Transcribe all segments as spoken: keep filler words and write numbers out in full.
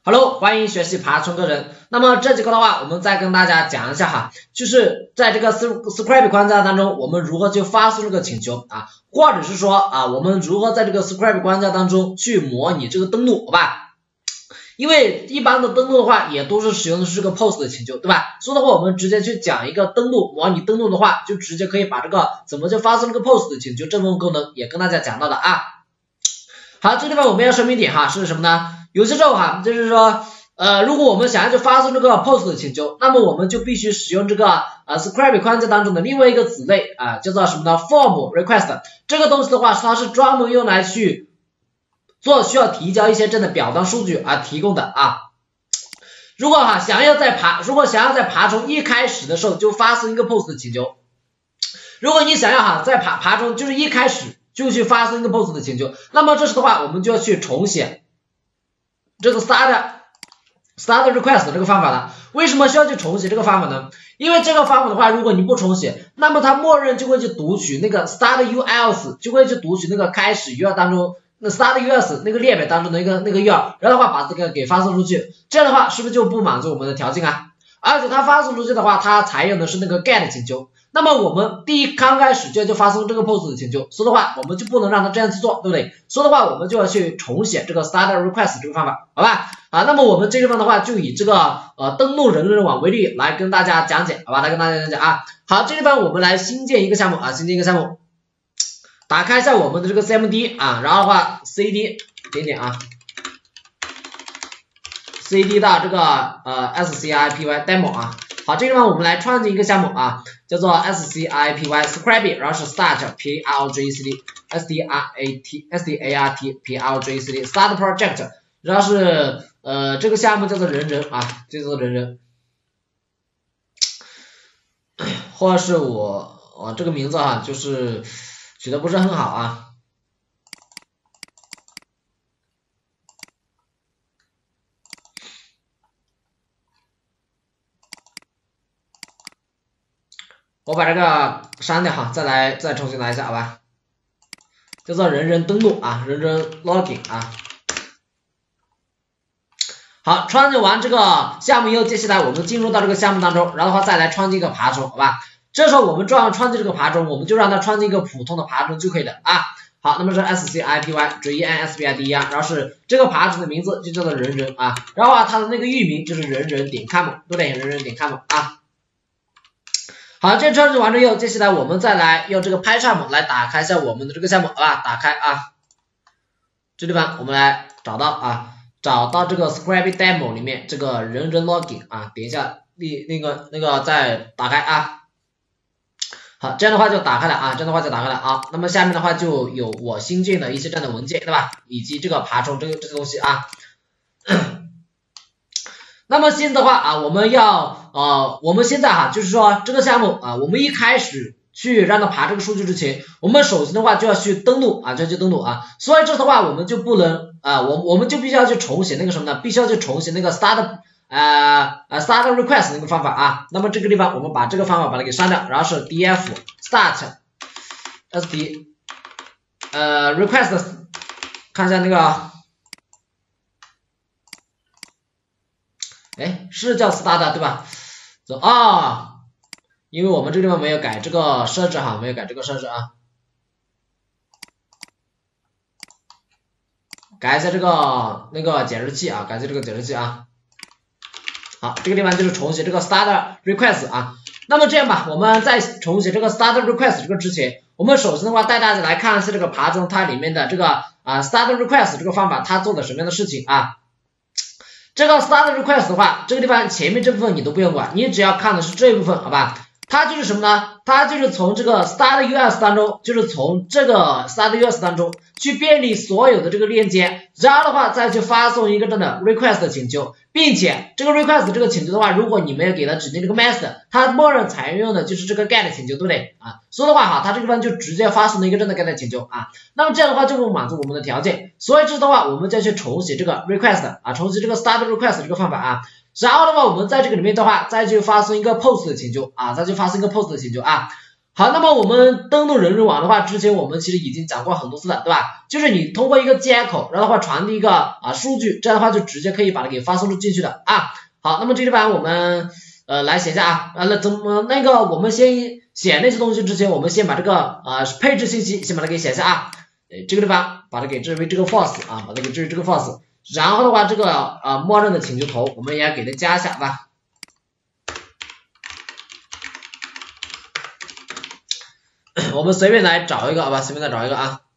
Hello， 欢迎学习爬虫课程。那么这节课的话，我们再跟大家讲一下哈，就是在这个 Script 框架当中，我们如何去发送这个请求啊，或者是说啊，我们如何在这个 Script 框架当中去模拟这个登录，好吧？因为一般的登录的话，也都是使用的是这个 post 的请求，对吧？所以的话，我们直接去讲一个登录模拟登录的话，就直接可以把这个怎么去发送这个 post 的请求这部分功能也跟大家讲到了啊。好，这地方我们要说明一点哈，是什么呢？有些时候哈，就是说，呃，如果我们想要去发送这个 post 的请求，那么我们就必须使用这个呃 Script 框架当中的另外一个子类啊、呃，叫做什么呢 ？Form request。这个东西的话，它是专门用来去做需要提交一些这样的表单数据啊提供的啊。如果哈想要在爬，如果想要在爬虫一开始的时候就发送一个 post 的请求，如果你想要哈在爬爬虫就是一开始就去发送一个 post 的请求，那么这时的话我们就要去重写这个 start start request 这个方法了。为什么需要去重写这个方法呢？因为这个方法的话，如果你不重写，那么它默认就会去读取那个 start else， 就会去读取那个开始 U R 当中那 start else 那个列表当中的一个那个 U R， 然后的话把这个给发送出去，这样的话是不是就不满足我们的条件啊？而且它发送出去的话，它采用的是那个 get 请求。那么我们第一刚开始就要就发送这个 post 的请求，所以的话我们就不能让它这样去做，对不对？所以的话我们就要去重写这个 start request 这个方法，好吧？啊，那么我们这地方的话就以这个呃登录人人网为例来跟大家讲解，好吧？来跟大家讲讲啊。好，这地方我们来新建一个项目啊，新建一个项目，打开一下我们的这个 C M D 啊，然后的话 C D 点点啊 ，C D 到这个呃 S C I P Y demo 啊。好，这个地方我们来创建一个项目啊，叫做 S C I P Y Script， 然后是 start P R J C D S D R A T S D A R T P R J C D start project， 然后是呃这个项目叫做人人啊，叫做人人，或者是我我这个名字啊，就是取得不是很好啊。我把这个删掉哈，再来再重新来一下，好吧？叫做人人登录啊，人人 login 啊。好，创建完这个项目以后，接下来我们进入到这个项目当中，然后的话再来创建一个爬虫，好吧？这时候我们这样创建这个爬虫，我们就让它创建一个普通的爬虫就可以了啊。好，那么是 S C I P Y J E N S B I D 啊，然后是这个爬虫的名字就叫做人人啊，然后啊它的那个域名就是人人点 com， 对不对？人人点 com 啊。好，这创建完之后，接下来我们再来用这个 PyCharm 来打开一下我们的这个项目，好吧？打开啊，这地方我们来找到啊，找到这个 Script Demo 里面这个人人 Login 啊，点一下那那个那个再打开啊。好，这样的话就打开了啊，这样的话就打开了啊。那么下面的话就有我新建的一些这样的文件，对吧？以及这个爬虫这个这个东西啊。那么现在的话啊，我们要呃，我们现在哈，就是说这个项目啊，我们一开始去让它爬这个数据之前，我们首先的话就要去登录啊，就要去登录啊，所以这的话我们就不能啊，我我们就必须要去重写那个什么呢？必须要去重写那个 start 呃呃 start request 那个方法啊。那么这个地方我们把这个方法把它给删掉，然后是 df start sd 呃 request， 看一下那个。哎，是叫 start 对吧？走啊，因为我们这个地方没有改这个设置哈，没有改这个设置啊，改一下这个那个解释器啊，改一下这个解释器啊。好，这个地方就是重写这个 start request 啊。那么这样吧，我们在重写这个 start request 这个之前，我们首先的话带大家来看一下这个爬虫它里面的这个啊 start request 这个方法，它做的什么样的事情啊？这个 start request 的话，这个地方前面这部分你都不用管，你只要看的是这一部分，好吧？它就是什么呢？它就是从这个 start U S 当中，就是从这个 start U S 当中去便利所有的这个链接，然后的话再去发送一个这样的 request 的请求，并且这个 request 这个请求的话，如果你没有给它指定这个 method， 它默认采用的就是这个 get 请求，对不对啊？所以的话哈，它这个地方就直接发送了一个这样的 get 请求啊。那么这样的话就会满足我们的条件，所以这的话我们就要去重写这个 request 啊，重写这个 start request 这个方法啊。然后的话，我们在这个里面的话，再去发送一个 post 的请求啊，再去发送一个 post 的请求啊。 好，那么我们登录人人网的话，之前我们其实已经讲过很多次了，对吧？就是你通过一个接口，然后的话传递一个啊数据，这样的话就直接可以把它给发送进去的啊。好，那么这地方我们呃来写一下啊，啊那怎么那个我们先写那些东西之前，我们先把这个啊配置信息先把它给写一下啊。这个地方把它给置为这个 false 啊，把它给置为这个 false。然后的话，这个啊默认的请求头我们也给它加一下吧。我们随便来找一个好吧，随便来找一个啊。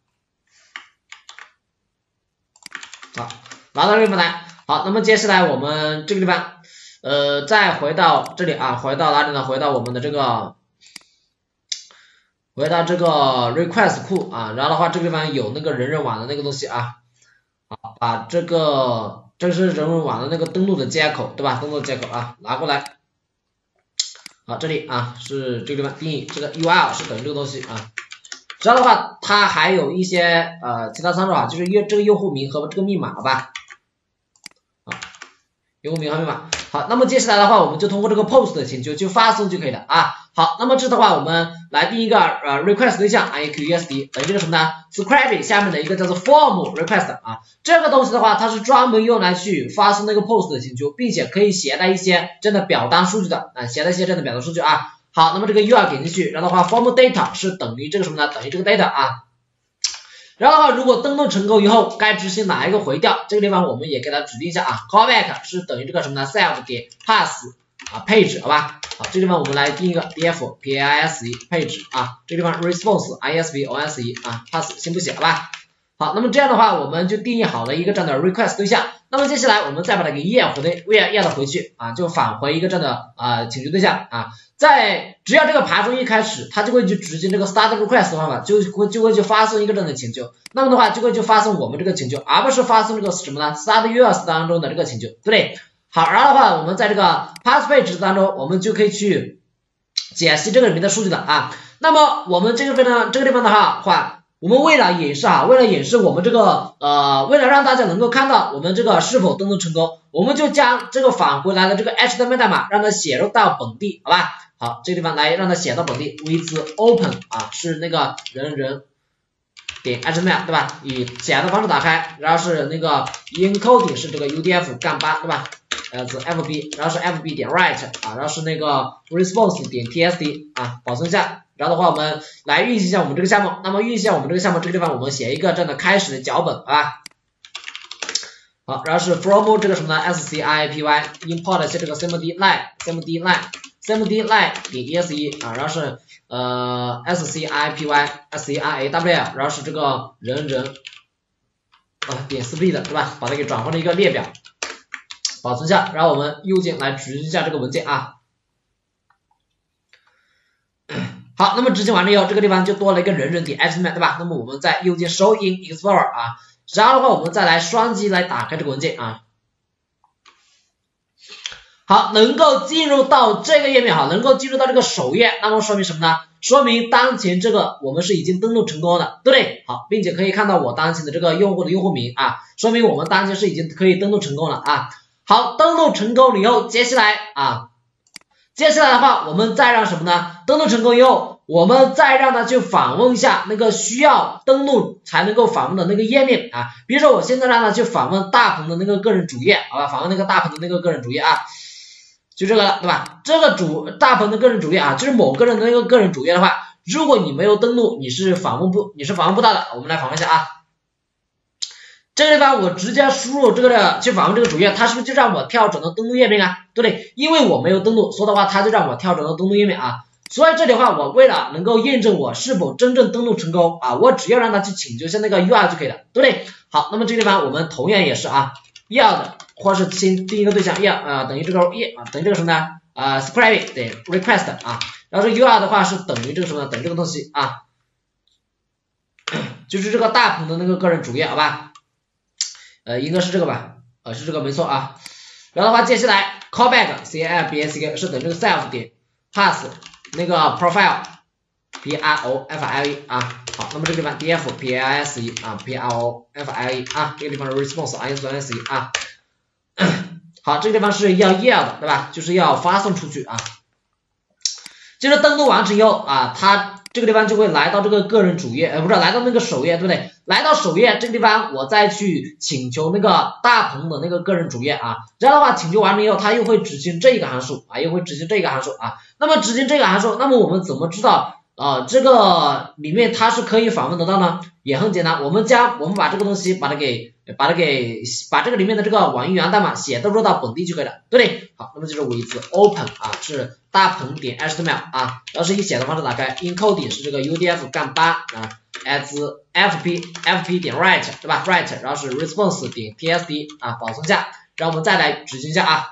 好，拿到这个地方来。好，那么接下来我们这个地方，呃，再回到这里啊，回到哪里呢？回到我们的这个，回到这个 request 库啊，然后的话，这个地方有那个人人网的那个东西啊，好，把这个这是人人网的那个登录的接口，对吧？登录的接口啊，拿过来。好，这里啊是这个地方定义这个 U R L 是等于这个东西啊。这样的话，它还有一些呃其他参数啊，就是用这个用户名和这个密码，好吧？好，用户名和密码。好，那么接下来的话，我们就通过这个 post 的请求去发送就可以了啊。好，那么这的话，我们来定一个呃 request 对象 I Q U S D 等于这个什么呢 ？Scribe 下面的一个叫做 form request 啊，这个东西的话，它是专门用来去发送那个 post 的请求，并且可以携带一些真的表单数据的啊，携带一些真的表单数据啊。好，那么这个 U R L 点进去，然后的话 form data 是等于这个什么呢？等于这个 data 啊。然后的话，如果登录成功以后，该执行哪一个回调？这个地方我们也给它指定一下啊 ，callback 是等于这个什么呢 ？self 点 pass 啊 page 好吧？好，这个地方我们来定一个 df pass page 啊，这个地方 response isv once 啊 pass 先不写好吧？好，那么这样的话我们就定义好了一个这样的 request 对象。那么接下来我们再把它给验回的验验的回去啊，就返回一个这样的啊请求对象啊。在只要这个爬虫一开始，它就会去执行这个 start request 的方法，就会就会去发送一个这样的请求。那么的话就会去发送我们这个请求，而不是发送这个什么呢 start U S 当中的这个请求，对不对？好，然后的话我们在这个 pass page 当中，我们就可以去解析这个里面的数据了啊。那么我们这个地方这个地方的话话。我们为了演示啊，为了演示我们这个呃，为了让大家能够看到我们这个是否登录成功，我们就将这个返回来的这个 H T M L 代码让它写入到本地，好吧？好，这个地方来让它写到本地 with open 啊，是那个人人点 H T M L 对吧？以写的方式打开，然后是那个 encoding 是这个 U D F 杠八对吧？呃是 F B， 然后是 F B 点 write 啊，然后是那个 response 点 T S D 啊，保存一下。然后的话，我们来运行一下我们这个项目。那么运行一下我们这个项目，这个地方我们写一个这样的开始的脚本，好吧？好，然后是 from 这个什么呢 ？scipy import 一下这个 cmd line cmd line cmd line 点 exe 啊，然后是呃 scipy scaw， 然后是这个人人啊点 split 对吧？把它给转换成一个列表，保存下。然后我们右键来执行一下这个文件啊。好，那么执行完了以后，这个地方就多了一个人人点 H T M L 对吧？那么我们在右键 Show in Explorer 啊，然后的话我们再来双击来打开这个文件啊。好，能够进入到这个页面哈，能够进入到这个首页，那么说明什么呢？说明当前这个我们是已经登录成功的，对不对？好，并且可以看到我当前的这个用户的用户名啊，说明我们当前是已经可以登录成功了啊。好，登录成功了以后，接下来啊。接下来的话，我们再让什么呢？登录成功以后，我们再让它去访问一下那个需要登录才能够访问的那个页面啊。比如说，我现在让它去访问大鹏的那个个人主页，好吧？访问那个大鹏的那个个人主页啊，就这个了，对吧？这个主大鹏的个人主页啊，就是某个人的那个个人主页的话，如果你没有登录，你是访问不，你是访问不到的。我们来访问一下啊。这个地方我直接输入这个的去访问这个主页，它是不是就让我跳转到登录页面啊？对不对？因为我没有登录，所以的话它就让我跳转到登录页面啊。所以这里的话，我为了能够验证我是否真正登录成功啊，我只要让它去请求一下那个 U R L 就可以了，对不对？好，那么这个地方我们同样也是啊，要的或是先定一个对象要啊等于这个页啊等于这个什么呢？啊 scribe 等于 request 啊，然后这 U R L 的话是等于这个什么呢？等于这个东西啊，就是这个大鹏的那个个人主页，好吧？呃，应该是这个吧，呃，是这个没错啊。然后的话，接下来 callback c l b s k 是等于这个 self 点 pass 那个 profile p r o f i l e 啊。好，那么这个地方 df p a s e 啊 p r o f i l e 啊，这个地方 response isv 啊。好，这个地方是要 yield 对吧？就是要发送出去啊。 就是登录完成以后啊，它这个地方就会来到这个个人主页，呃，不是来到那个首页，对不对？来到首页这个地方，我再去请求那个大鹏的那个个人主页啊，这样的话请求完成以后，它又会执行这个函数啊，又会执行这个函数啊。那么执行这个函数，那么我们怎么知道啊这个里面它是可以访问得到呢？也很简单，我们将我们把这个东西把它给把它给把这个里面的这个网易源代码写到入到本地就可以了，对不对？好，那么就是为子 open 啊，是大鹏点 H T M L 啊，要是以写的方式打开 ，encoding 是这个 U D F 杠八啊 ，as fp fp 点 write 对吧 ？write 然后是 response 点 T S D 啊，保存下，然后我们再来执行一下啊。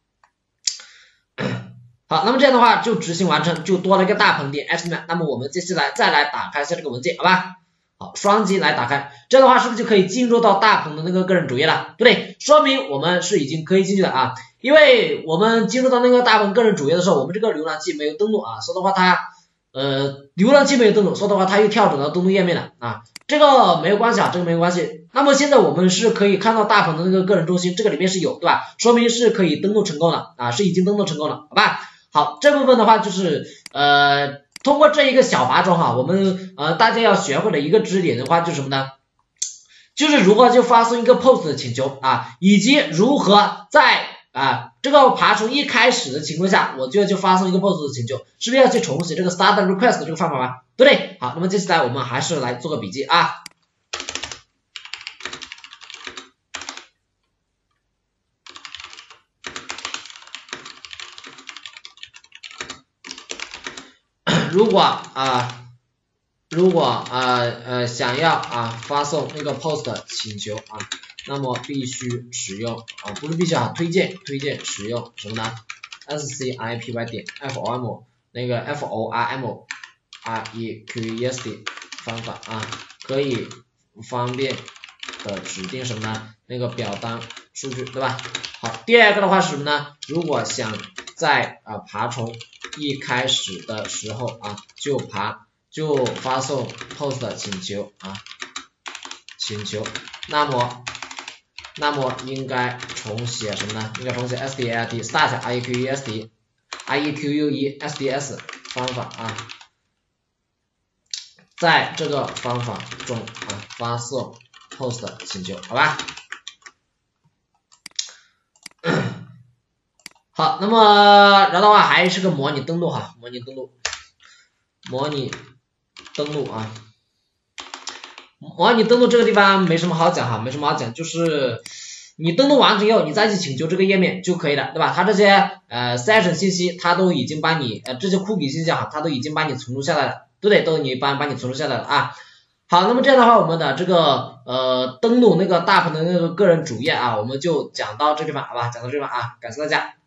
好，那么这样的话就执行完成，就多了一个大鹏点 H T M L。那么我们接下来再来打开一下这个文件，好吧？好，双击来打开，这样的话是不是就可以进入到大鹏的那个个人主页了，对不对？说明我们是已经可以进去的啊，因为我们进入到那个大鹏个人主页的时候，我们这个浏览器没有登录啊，所以的话它呃浏览器没有登录，所以的话它又跳转到登录页面了啊，这个没有关系啊，这个没有关系。那么现在我们是可以看到大鹏的那个个人中心，这个里面是有，对吧？说明是可以登录成功了啊，是已经登录成功了，好吧？好，这部分的话就是呃。通过这一个小爬虫哈，我们呃大家要学会的一个知识点的话就是什么呢？就是如何就发送一个 post 的请求啊，以及如何在啊这个爬虫一开始的情况下，我就要去发送一个 post 的请求，是不是要去重写这个 start request 的这个方法吗？对不对？好，那么接下来我们还是来做个笔记啊。如果啊，如果啊呃想要啊发送那个 post 请求啊，那么必须使用啊不是必须啊推荐推荐使用什么呢 ？scipy 点 form 那个 form r e q u e s t 方法啊，可以方便的指定什么呢？那个表单数据对吧？好，第二个的话是什么呢？如果想在啊爬虫一开始的时候啊就爬就发送 post 请求啊请求，那么那么应该重写什么呢？应该重写 start start i e q u e s t i e q u e s t s 方法啊，在这个方法中啊发送 post 请求，好吧？好，那么然后的话还是个模拟登录哈，模拟登录，模拟登录啊，模拟登录这个地方没什么好讲哈，没什么好讲，就是你登录完成以后，你再去请求这个页面就可以了，对吧？它这些呃 session 信息，它都已经帮你呃这些 cookie 信息哈，它都已经帮你存储下来了，对不对？都你帮帮你存储下来了啊。好，那么这样的话，我们的这个呃登录那个大鹏的那个个人主页啊，我们就讲到这地方，好吧？讲到这地方啊，感谢大家。